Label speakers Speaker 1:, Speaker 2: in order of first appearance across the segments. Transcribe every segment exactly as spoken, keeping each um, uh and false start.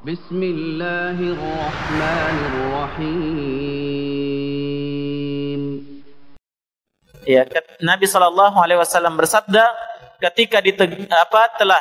Speaker 1: Bismillahirrahmanirrahim.
Speaker 2: Ya, Nabi Shallallahu Alaihi Wasallam bersabda, ketika diteg apa telah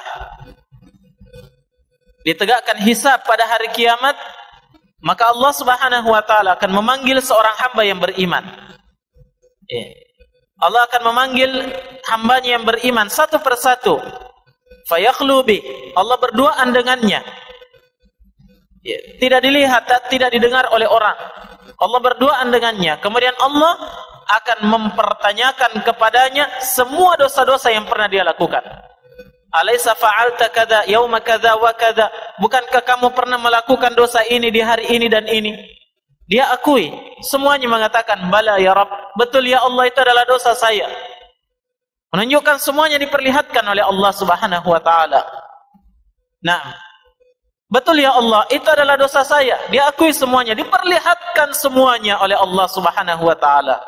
Speaker 2: ditegakkan hisab pada hari kiamat, maka Allah Subhanahu Wa Taala akan memanggil seorang hamba yang beriman. Ya. Allah akan memanggil hambanya yang beriman satu persatu. Fayakhlubi, Allah berduaan dengannya. Ya, tidak dilihat, tidak didengar oleh orang. Allah berduaan dengannya. Kemudian Allah akan mempertanyakan kepadanya semua dosa-dosa yang pernah dia lakukan. Alaysa fa'alta kadza yauma kadza wa kadza? Bukankah kamu pernah melakukan dosa ini di hari ini dan ini? Dia akui, semuanya mengatakan bala ya Rabb. Betul ya Allah, itu adalah dosa saya. Menunjukkan semuanya diperlihatkan oleh Allah Subhanahu wa taala. Nah, betul ya Allah, itu adalah dosa saya. Dia akui semuanya, diperlihatkan semuanya oleh Allah Subhanahu wa taala.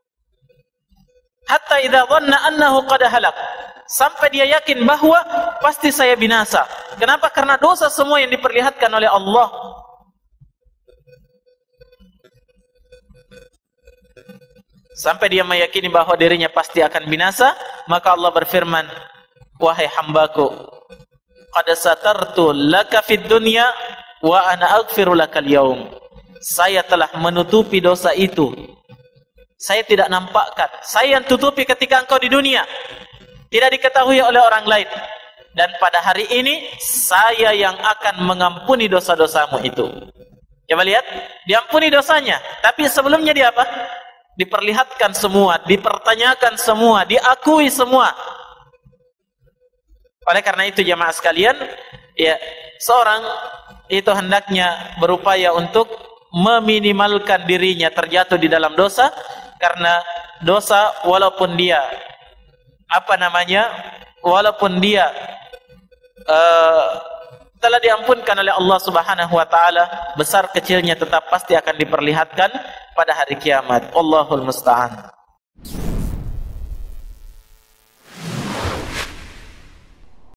Speaker 2: Hatta idza dhanna annahu qad halak. Sampai dia yakin bahwa pasti saya binasa. Kenapa? Karena dosa semua yang diperlihatkan oleh Allah. Sampai dia meyakini bahwa dirinya pasti akan binasa, maka Allah berfirman, wahai hambaku, qad satartu laka fid dunya wa ana aghfiru lakal yaum. Saya telah menutupi dosa itu. Saya tidak nampakkan. Saya yang tutupi ketika engkau di dunia. Tidak diketahui oleh orang lain. Dan pada hari ini, saya yang akan mengampuni dosa-dosamu itu. Coba lihat, diampuni dosanya. Tapi sebelumnya dia apa? Diperlihatkan semua, dipertanyakan semua, diakui semua. Oleh karena itu jemaah sekalian, ya, seorang itu hendaknya berupaya untuk meminimalkan dirinya terjatuh di dalam dosa, karena dosa walaupun dia apa namanya, walaupun dia uh, telah diampunkan oleh Allah Subhanahu wa taala, besar kecilnya tetap pasti akan diperlihatkan pada hari kiamat. Allahul musta'an.